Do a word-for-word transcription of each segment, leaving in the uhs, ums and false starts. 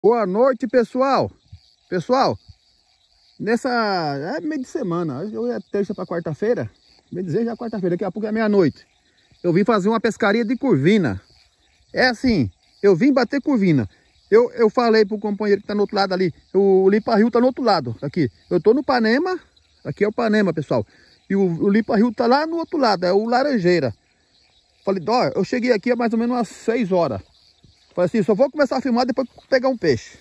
Boa noite, pessoal. Pessoal, nessa é meio de semana, hoje é terça para quarta-feira, bem dizer já quarta-feira, daqui a pouco é meia-noite. Eu vim fazer uma pescaria de curvina. É assim, eu vim bater curvina. Eu, eu falei pro companheiro que tá no outro lado ali, o limpa-rio tá no outro lado, aqui. Eu tô no Panema, aqui é o Panema, pessoal. E o, o limpa-rio tá lá no outro lado, é o Laranjeira. Falei, ó, eu cheguei aqui há mais ou menos umas seis horas. Falei assim, só vou começar a filmar depois que pegar um peixe.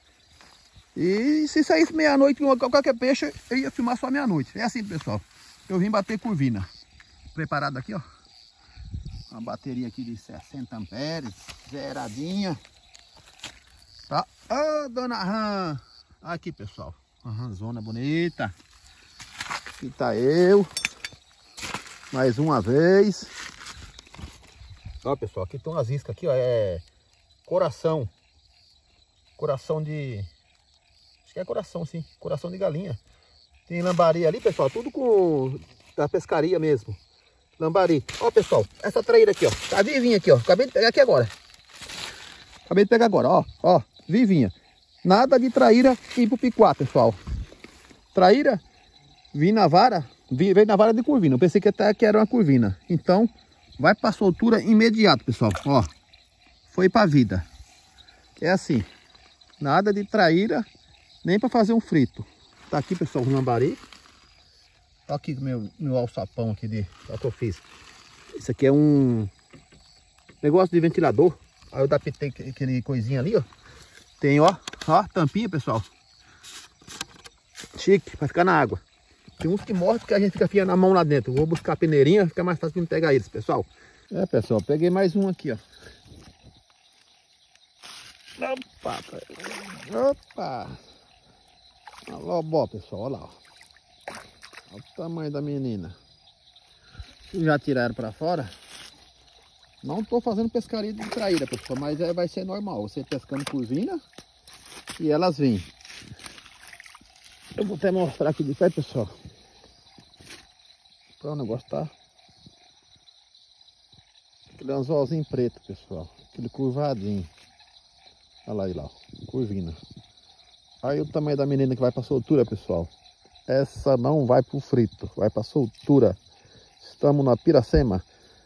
E se saísse meia-noite com qualquer peixe, eu ia filmar só meia-noite. É assim, pessoal. Eu vim bater curvina. Preparado aqui, ó. Uma bateria aqui de sessenta amperes, zeradinha. Tá? Ô, dona Ram. Aqui, pessoal. Uma ranzona bonita. Aqui tá eu. Mais uma vez. Ó, pessoal, aqui tem umas iscas aqui, ó. É coração. Coração de... Acho que é coração, sim. Coração de galinha. Tem lambari ali, pessoal. Tudo com... da pescaria mesmo. Lambari. Ó, pessoal. Essa traíra aqui, ó. Tá vivinha aqui, ó. Acabei de pegar aqui agora. Acabei de pegar agora, ó. Ó. Vivinha. Nada de traíra e pro picuá, pessoal. Traíra. Vim na vara. Vim, veio na vara de curvina. Eu pensei que até que era uma curvina. Então, vai pra soltura imediato, pessoal. Ó. Foi pra vida. É assim. Nada de traíra. Nem para fazer um frito. Tá aqui, pessoal, o lambari. Tá aqui meu, meu alçapão aqui de que eu fiz. Isso aqui é um negócio de ventilador. Aí eu adaptei aquele coisinha ali, ó. Tem, ó, ó, tampinha, pessoal. Chique, para ficar na água. Tem uns que morrem porque a gente fica afiando a mão lá dentro. Vou buscar a peneirinha, fica mais fácil de pegar eles, pessoal. É, pessoal, peguei mais um aqui, ó. Opa, opa. Olha lá o bó, pessoal, olha lá, ó. Olha o tamanho da menina. Já tiraram para fora. Não estou fazendo pescaria de traíra, pessoal, mas é, vai ser normal. Você pescando curvina e elas vêm. Eu vou até mostrar aqui de perto, pessoal. Para o negócio tá. Aquele anzolzinho preto, pessoal. Aquele curvadinho. Olha lá, aí lá, ó. Curvina. Aí o tamanho da menina que vai para soltura, pessoal. Essa não vai para o frito, vai para soltura. Estamos na Piracema.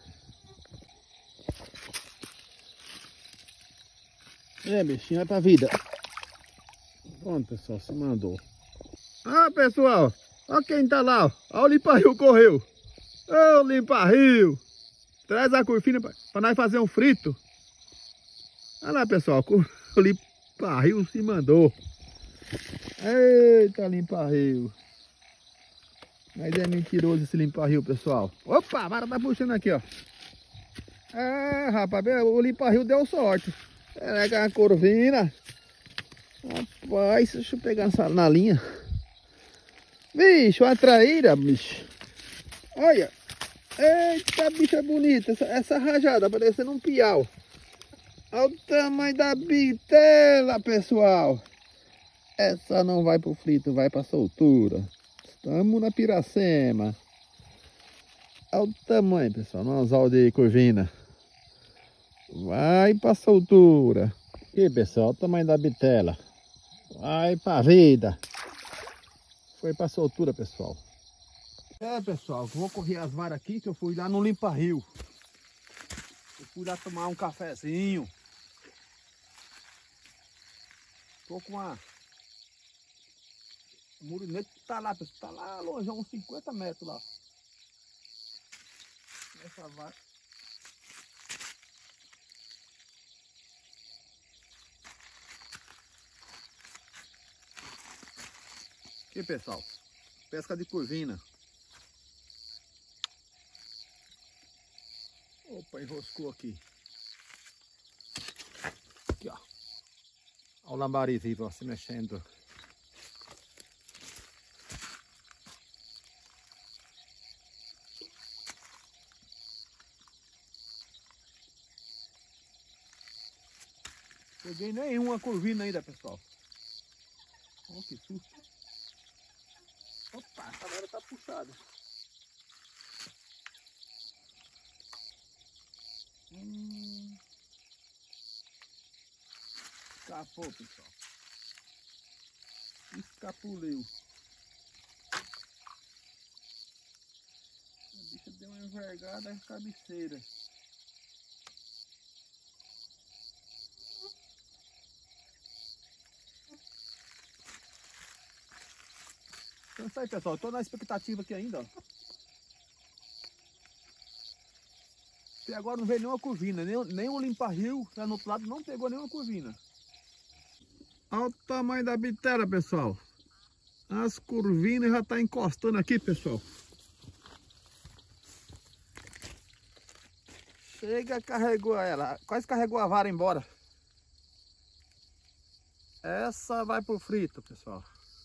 É, bichinho, vai pra vida. Pronto, pessoal, se mandou. Ah, pessoal, olha quem tá lá, ó. Olha o limpa-rio correu. Ô, limpa-rio. Traz a curvina pra, pra nós fazer um frito. Olha lá, pessoal, o limpa-rio se mandou. Eita, limpa-rio. Mas é mentiroso esse limpa-rio, pessoal. Opa, a vara tá puxando aqui, ó. Ah, rapaz, o limpa-rio deu sorte. Pega a corvina. Rapaz, deixa eu pegar essa na linha. Bicho, uma traíra, bicho. Olha. Eita, bicha bonita. Essa, essa rajada parecendo um piau. Olha o tamanho da bitela, pessoal. Essa não vai pro frito, vai pra soltura. Estamos na Piracema. Olha o tamanho, pessoal. No anzol de curvina. Vai pra soltura. E pessoal, o tamanho da bitela. Vai pra vida. Foi pra soltura, pessoal. É, pessoal, vou correr as varas aqui que eu fui lá no limpa-rio. Eu fui lá tomar um cafezinho. Tô com uma... O murinete tá lá, pessoal. Tá lá longe, uns cinquenta metros lá. Essa vara. Aqui, pessoal, pesca de curvina. Opa, enroscou aqui. Aqui, ó. Olha o lambari vivo, ó, se mexendo. Peguei nenhuma curvina ainda, pessoal. Olha que susto. Opa, essa vara tá puxada. Hum. Escapou, pessoal. Escapuliu. A bicha deu uma envergada na cabeceira. Então é isso aí, pessoal. Estou na expectativa aqui ainda, ó. Até agora não veio nenhuma curvina, nem, nem o limpa-rio lá no outro lado não pegou nenhuma curvina. Olha o tamanho da bitela, pessoal. As curvinas já estão encostando aqui, pessoal. Chega, carregou ela. Quase carregou a vara embora. Essa vai pro frito, pessoal.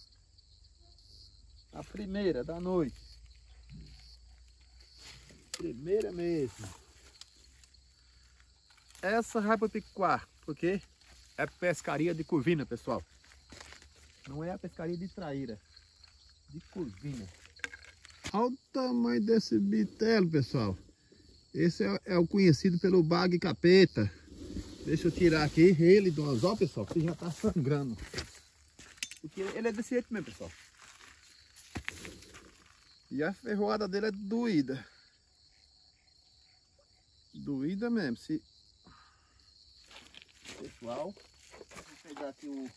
A primeira da noite. Primeira mesmo. Essa vai pro picuar, porque é pescaria de curvina, pessoal. Não é a pescaria de traíra, de curvina. Olha o tamanho desse bitelo, pessoal. Esse é, é o conhecido pelo bague capeta. Deixa eu tirar aqui ele do anzol, pessoal, que já tá sangrando. Porque ele é desse jeito mesmo, pessoal. E a ferroada dele é doída. Doída mesmo. Se... Pessoal, vou pegar aqui o...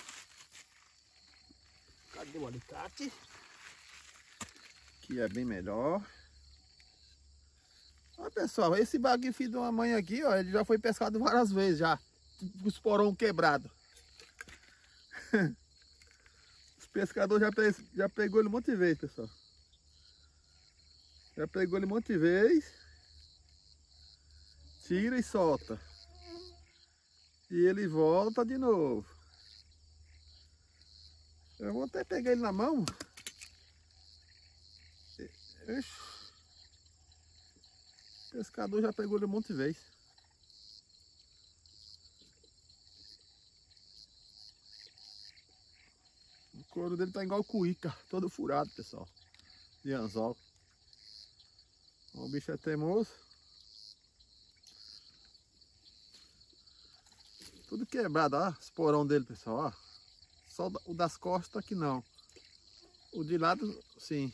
Cadê o alicate? Que é bem melhor. Olha, pessoal, esse bague filho de uma mãe aqui, ó, ele já foi pescado várias vezes já. Com os porão quebrado. Os pescadores já, pe... já pegou ele um monte de vezes, pessoal. Já pegou ele um monte de vezes. Tira e solta. E ele volta de novo. Eu vou até pegar ele na mão. Ixi. O pescador já pegou ele um monte de vezes. O couro dele tá igual cuíca, todo furado, pessoal. De anzol. O bicho é teimoso. Tudo quebrado, ó. Os porão dele, pessoal, ó. Só o das costas que não. O de lado, sim.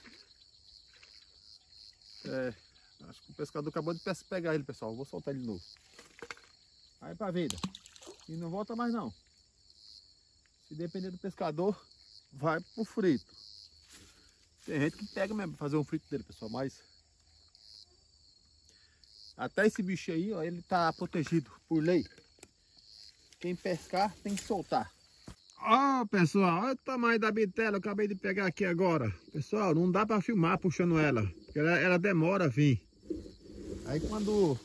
É. Acho que o pescador acabou de pegar ele, pessoal. Vou soltar ele de novo. Aí pra vida. E não volta mais não. Se depender do pescador, vai pro frito. Tem gente que pega mesmo pra fazer um frito dele, pessoal. Mas até esse bicho aí, ó, ele tá protegido por lei. Quem pescar tem que soltar. Ó, oh, pessoal, olha o tamanho da bitela. Eu acabei de pegar aqui agora. Pessoal, não dá pra filmar puxando ela. Porque ela, ela demora a vir. Aí quando...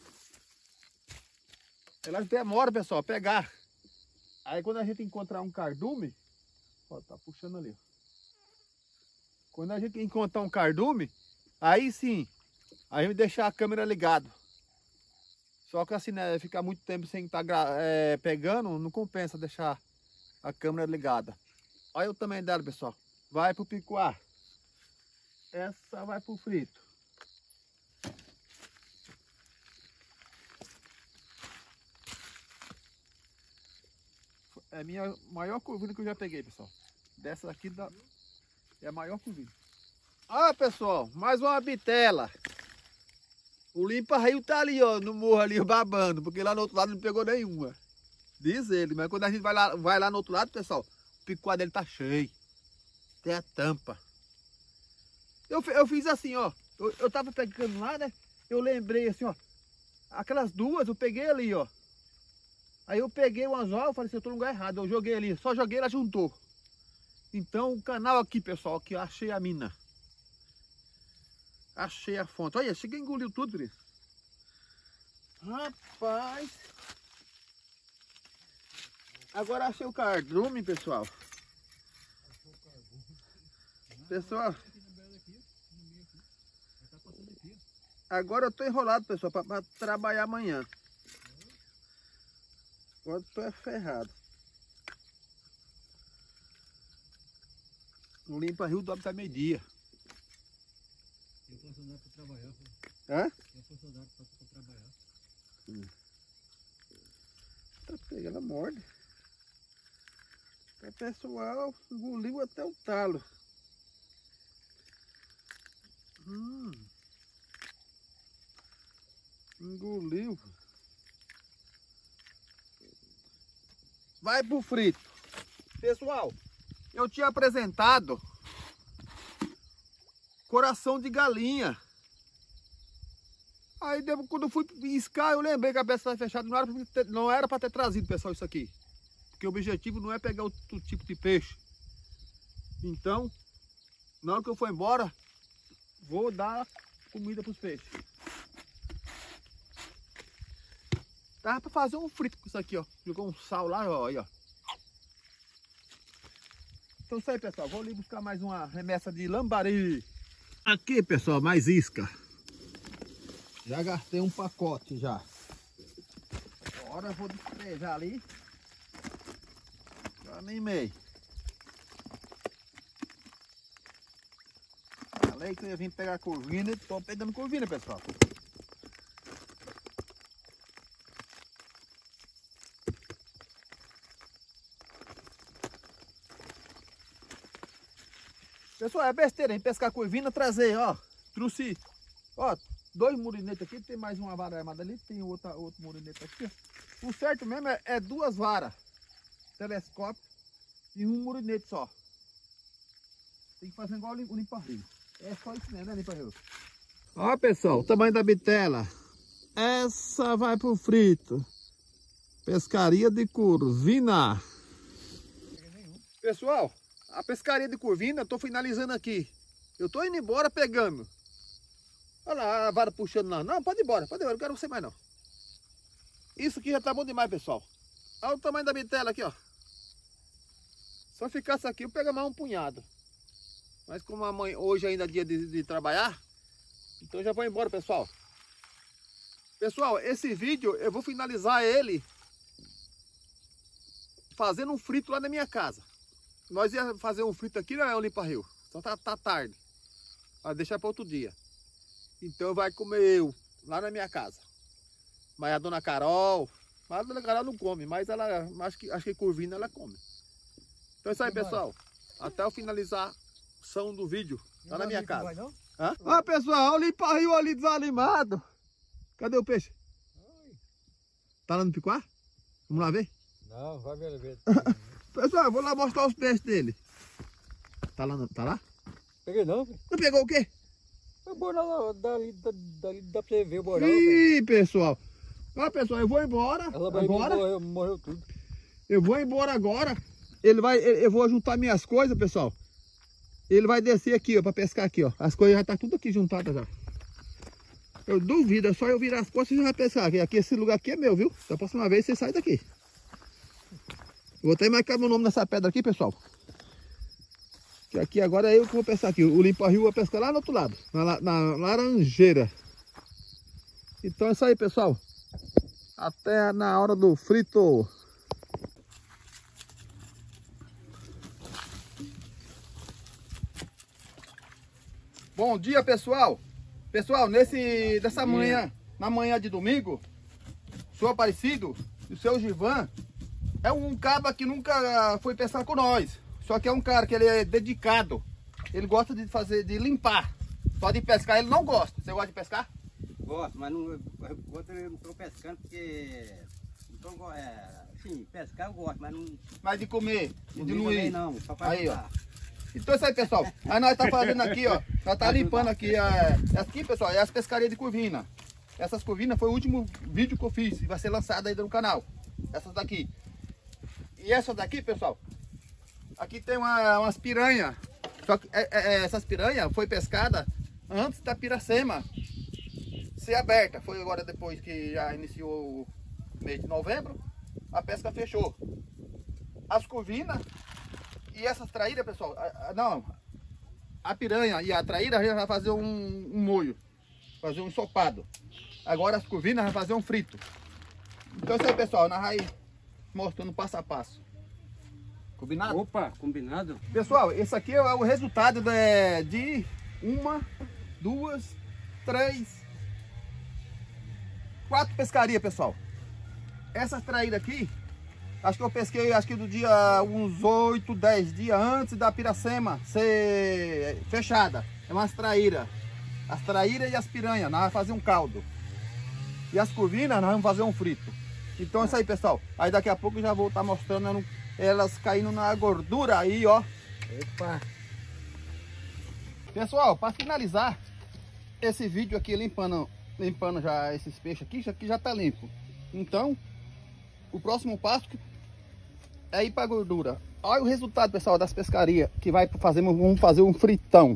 Ela demora, pessoal, a pegar. Aí quando a gente encontrar um cardume... Ó, tá puxando ali. Quando a gente encontrar um cardume, aí sim, a gente deixar a câmera ligada. Só que assim, né, ficar muito tempo sem estar é, pegando, não compensa deixar a câmera ligada. Olha o tamanho dela, pessoal. Vai pro picuar. Essa vai pro frito. É a minha maior curvina que eu já peguei, pessoal. Dessa daqui da... é a maior curvina. Ah, pessoal, mais uma bitela. O limpa-rio tá ali, ó, no morro ali, babando, porque lá no outro lado não pegou nenhuma. Diz ele, mas quando a gente vai lá, vai lá no outro lado, pessoal, o picuá dele tá cheio. Tem a tampa. Eu, eu fiz assim, ó, eu, eu tava pegando lá, né, eu lembrei assim, ó, aquelas duas eu peguei ali, ó. Aí eu peguei o anzol, eu falei assim, eu tô no lugar errado, eu joguei ali, só joguei, ela juntou. Então o canal aqui, pessoal, que eu achei a mina. Achei a fonte. Olha, cheguei a engolir tudo, Cris. Rapaz. Agora achei o cardume, pessoal. Pessoal. Agora eu tô enrolado, pessoal, para trabalhar amanhã. Agora eu tô ferrado. Não limpa rio, dobra até meio-dia. Tem funcionário para trabalhar. Hã? Tem funcionário para trabalhar. Hum. Tá pegando a morde. É, pessoal, engoliu até o talo. Hum. Engoliu. Vai pro frito. Pessoal, eu tinha apresentado coração de galinha. Aí quando eu fui piscar, eu lembrei que a peça estava fechada. Não era para ter, não era para ter trazido, pessoal, isso aqui. Porque o objetivo não é pegar outro tipo de peixe. Então, na hora que eu for embora, vou dar comida para os peixes. Dá para fazer um frito com isso aqui, ó. Jogou um sal lá, ó, aí, ó. Então isso aí, pessoal. Vou ali buscar mais uma remessa de lambari. Aqui, pessoal, mais isca. Já gastei um pacote já. Agora eu vou despejar ali. Já nem meio. Falei que eu ia vir pegar curvina e tô pegando curvina, pessoal. Pessoal, é besteira, hein? Pescar curvina, trazer, ó. Trouxe, ó, dois murinetes aqui, tem mais uma vara armada ali, tem outra, outro murinete aqui. O certo mesmo é, é duas varas, telescópio e um murinete só. Tem que fazer igual o limpa-rio. É só isso mesmo, né, limpa-rio? Ó, pessoal, o tamanho da bitela. Essa vai pro frito. Pescaria de curvina. Pessoal, a pescaria de curvina, eu tô finalizando aqui. Eu tô indo embora pegando. Olha lá a vara puxando lá. Não, pode ir embora, pode ir embora, não quero você mais não. Isso aqui já tá bom demais, pessoal. Olha o tamanho da bitela aqui, ó. Se eu ficasse aqui, eu pego mais um punhado. Mas como a mãe, hoje ainda é dia de, de trabalhar, então eu já vou embora, pessoal. Pessoal, esse vídeo eu vou finalizar ele fazendo um frito lá na minha casa. Nós ia fazer um frito aqui, não é o limpa-rio. Só tá, tá tarde. Vai deixar para outro dia. Então vai comer eu lá na minha casa. Mas a dona Carol, mas a dona Carol não come, mas ela acho que, acho que curvina ela come. Então é isso aí, pessoal. Até eu finalizar o som do vídeo lá na minha casa. Hã? Ó, pessoal, olha o limpa-rio ali desanimado. Cadê o peixe? Tá lá no picuá? Vamos lá ver? Não, vai ver, ver. Pessoal, eu vou lá mostrar os peixes dele. Tá lá? Tá lá? Peguei não, filho. Não pegou o quê? O boral dali, dali dá pra você ver o boral. Ih, pessoal. Ó, pessoal, eu vou embora. Ela agora. Morreu, morreu tudo. Eu vou embora agora. Ele vai, eu vou juntar minhas coisas, pessoal. Ele vai descer aqui, ó, pra pescar aqui, ó. As coisas já tá tudo aqui juntadas já. Eu duvido, é só eu virar as costas e já vai pescar. Aqui, aqui, esse lugar aqui é meu, viu? Da próxima vez você sai daqui. Vou até marcar meu nome nessa pedra aqui, pessoal. Que aqui agora é eu que vou pescar aqui. O limpa-rio vai pescar lá no outro lado, na, na laranjeira. Então é isso aí, pessoal. Até na hora do frito. Bom dia, pessoal. Pessoal, nesse, dessa manhã, na manhã de domingo, o senhor Aparecido, o seu Givan, é um caba que nunca foi pescar com nós. Só que é um cara que ele é dedicado. Ele gosta de fazer, de limpar. Só de pescar ele não gosta. Você gosta de pescar? Gosto, mas não, eu não estou pescando porque... Então, é, sim, pescar eu gosto, mas não... Mas de comer, de não não ir. Não, só para aí, ó. Então é isso aí, pessoal. Aí nós tá fazendo aqui, ó. Nós tá limpando aqui. É, aqui, pessoal, é as pescarias de curvina. Essas curvinas foi o último vídeo que eu fiz. E vai ser lançado ainda no canal. Essas daqui. E essa daqui, pessoal, aqui tem uma, umas piranha. Só que é, é, essas piranha foi pescada antes da piracema ser aberta. Foi agora depois que já iniciou o mês de novembro, a pesca fechou. As curvinas e essas traíras, pessoal, a, a, não, a piranha e a traíra já vai fazer um, um molho, fazer um ensopado. Agora as curvinas vai fazer um frito. Então isso aí, pessoal, nós vai mostrando passo a passo. Combinado? Opa, combinado. Pessoal, esse aqui é o resultado de, de uma, duas, três, quatro pescarias, pessoal. Essas traíras aqui Acho que eu pesquei, acho que do dia uns oito, dez dias antes da piracema ser fechada. É umas traíras. As traíras e as piranhas, nós vamos fazer um caldo. E as curvinas, nós vamos fazer um frito. Então é isso aí, pessoal. Aí daqui a pouco eu já vou estar mostrando elas caindo na gordura aí, ó. Epa! Pessoal, para finalizar esse vídeo aqui, limpando, limpando já esses peixes aqui, já que já tá limpo. Então, o próximo passo é ir para a gordura. Olha o resultado, pessoal, das pescarias que vai fazer, vamos fazer um fritão.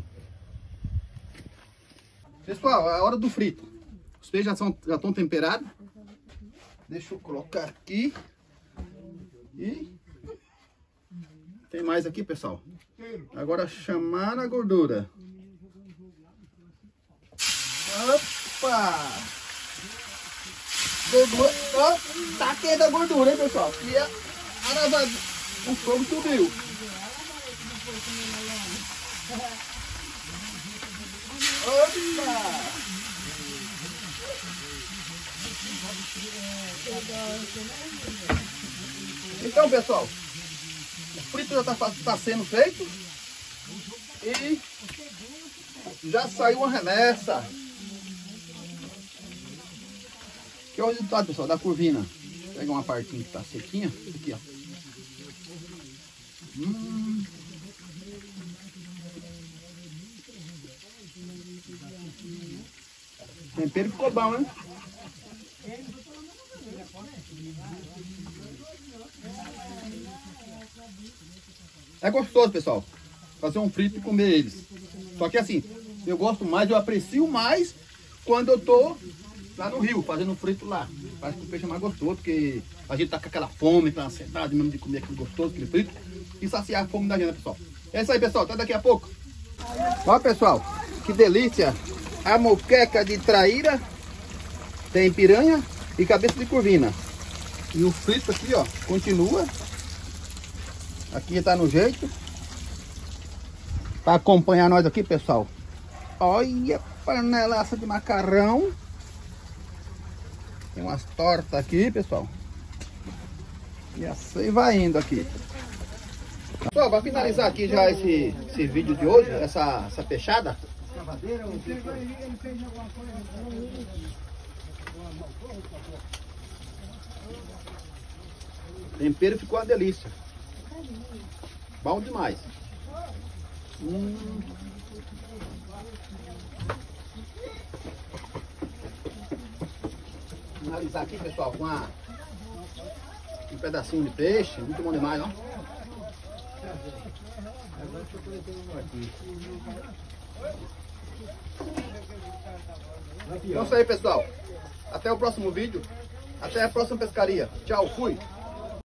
Pessoal, é a hora do frito. Os peixes já são, já estão temperados. Deixa eu colocar aqui. E tem mais aqui, pessoal. Agora chamar a gordura. Opa! Gordura. Ó, tá quente a gordura, hein, pessoal? E a aravada, o fogo subiu. Opa! Então, pessoal, o frito já está tá sendo feito e já saiu uma remessa. Que é o resultado, pessoal, da curvina. Vou pegar uma partinha que está sequinha, aqui, ó. Hum. O tempero ficou bom, né? É gostoso, pessoal, fazer um frito e comer eles. Só que assim, eu gosto mais, eu aprecio mais quando eu tô lá no rio, fazendo um frito lá. Parece que o peixe é mais gostoso, porque a gente tá com aquela fome, aquela ansiedade mesmo de comer aquele gostoso, aquele frito, e saciar a fome da gente, né, pessoal? É isso aí, pessoal, até daqui a pouco. Ó, pessoal, que delícia! A moqueca de traíra, tem piranha e cabeça de curvina. E o frito aqui, ó, continua. Aqui tá no jeito. Para acompanhar nós aqui, pessoal. Olha a panelaça de macarrão. Tem umas tortas aqui, pessoal. E assim vai indo aqui. Pessoal, para finalizar aqui já esse, esse vídeo de hoje, essa, essa peixada. O tempero ficou uma delícia. Bom demais. Hum. Finalizar aqui, pessoal, com a, um pedacinho de peixe. Muito bom demais, ó. Então é isso aí, pessoal. Até o próximo vídeo. Até a próxima pescaria. Tchau, fui.